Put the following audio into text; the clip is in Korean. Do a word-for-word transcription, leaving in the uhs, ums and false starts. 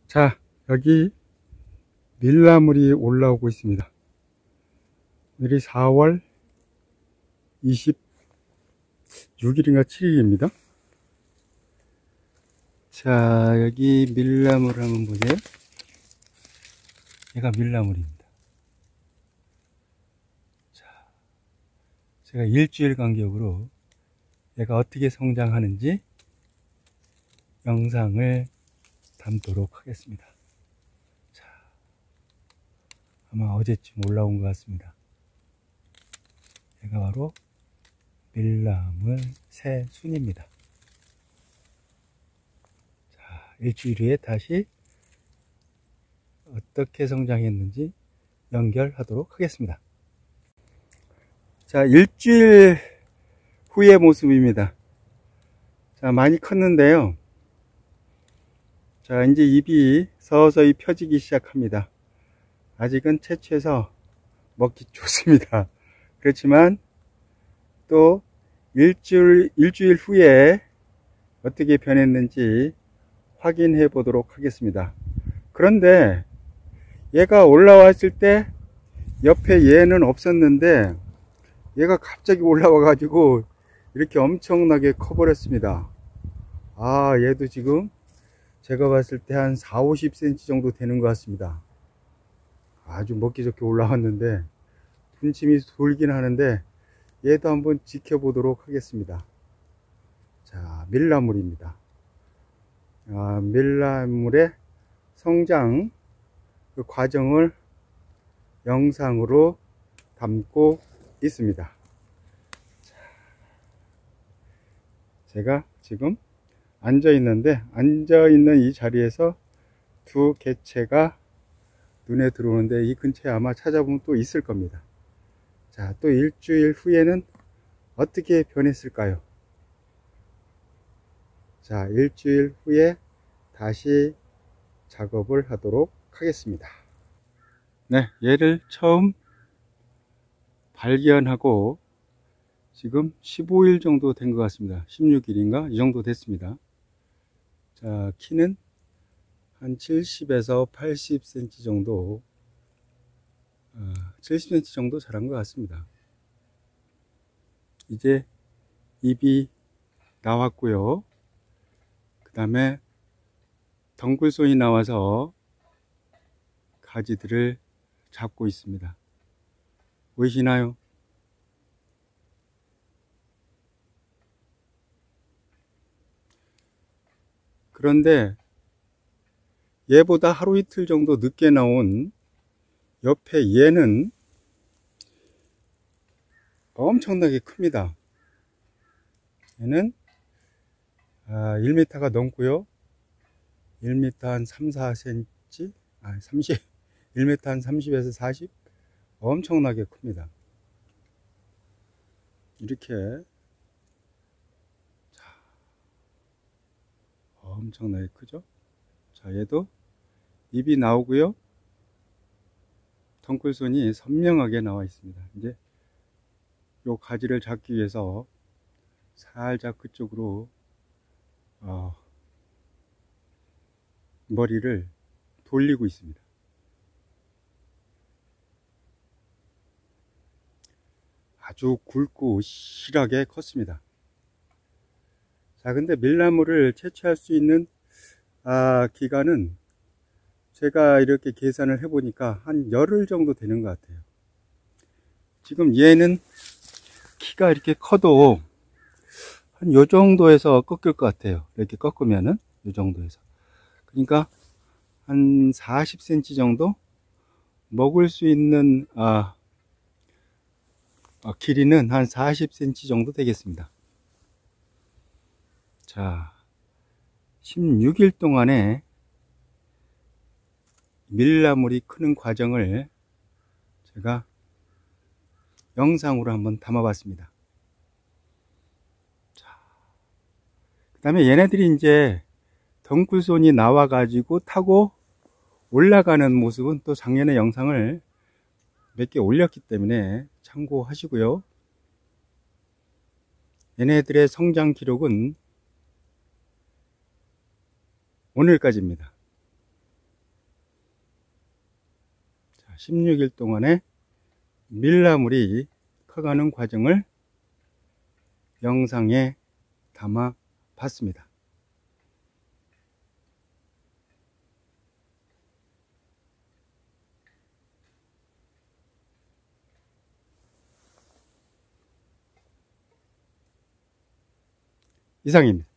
자, 여기 밀나물이 올라오고 있습니다. 오늘이 사월 이십육일인가 칠 일입니다. 자, 여기 밀나물 한번 보세요. 얘가 밀나물입니다. 자, 제가 일주일 간격으로 얘가 어떻게 성장하는지 영상을 담도록 하겠습니다. 자, 아마 어제쯤 올라온 것 같습니다. 얘가 바로 밀나물 새 순입니다. 자, 일주일 후에 다시 어떻게 성장했는지 연결하도록 하겠습니다. 자, 일주일 후의 모습입니다. 자, 많이 컸는데요. 자, 이제 입이 서서히 펴지기 시작합니다. 아직은 채취해서 먹기 좋습니다. 그렇지만 또 일주일, 일주일 후에 어떻게 변했는지 확인해 보도록 하겠습니다. 그런데 얘가 올라왔을 때 옆에 얘는 없었는데 얘가 갑자기 올라와 가지고 이렇게 엄청나게 커 버렸습니다. 아, 얘도 지금 제가 봤을 때 한 사, 오십 센티미터 정도 되는 것 같습니다. 아주 먹기 좋게 올라왔는데 군침이 돌긴 하는데 얘도 한번 지켜보도록 하겠습니다. 자, 밀나물입니다. 아, 밀나물의 성장 그 과정을 영상으로 담고 있습니다. 자, 제가 지금 앉아 있는데 앉아 있는 이 자리에서 두 개체가 눈에 들어오는데 이 근처에 아마 찾아보면 또 있을 겁니다. 자, 또 일주일 후에는 어떻게 변했을까요? 자, 일주일 후에 다시 작업을 하도록 하겠습니다. 네, 얘를 처음 발견하고 지금 십오 일 정도 된 것 같습니다. 십육 일인가 이 정도 됐습니다. 자, 키는 한 칠십에서 팔십 센티미터 정도, 어, 칠십 센티미터 정도 자란 것 같습니다. 이제 입이 나왔고요. 그 다음에 덩굴손이 나와서 가지들을 잡고 있습니다. 보이시나요? 그런데 얘보다 하루 이틀 정도 늦게 나온 옆에 얘는 엄청나게 큽니다. 얘는 아, 일 미터가 넘고요. 일 미터 한 삼, 사 센티미터, 아, 삼십, 일 미터 한 삼십에서 사십, 엄청나게 큽니다. 이렇게 자, 엄청나게 크죠? 자, 얘도 입이 나오고요. 덩굴손이 선명하게 나와 있습니다. 이제 요 가지를 잡기 위해서 살짝 그쪽으로 어, 머리를 돌리고 있습니다. 아주 굵고 실하게 컸습니다. 자, 근데 밀나물을 채취할 수 있는 아, 기간은 제가 이렇게 계산을 해 보니까 한 열흘 정도 되는 것 같아요. 지금 얘는 키가 이렇게 커도 한 요 정도에서 꺾일 것 같아요. 이렇게 꺾으면은 요 정도에서. 그러니까 한 사십 센티미터 정도 먹을 수 있는 아, 아, 길이는 한 사십 센티미터 정도 되겠습니다. 자, 십육 일 동안에 밀나물이 크는 과정을 제가 영상으로 한번 담아 봤습니다. 그 다음에 얘네들이 이제 덩굴손이 나와 가지고 타고 올라가는 모습은 또 작년에 영상을 몇 개 올렸기 때문에 참고하시고요. 얘네들의 성장 기록은 오늘까지입니다. 십육 일 동안의 밀나물이 커가는 과정을 영상에 담아 봤습니다. 이상입니다.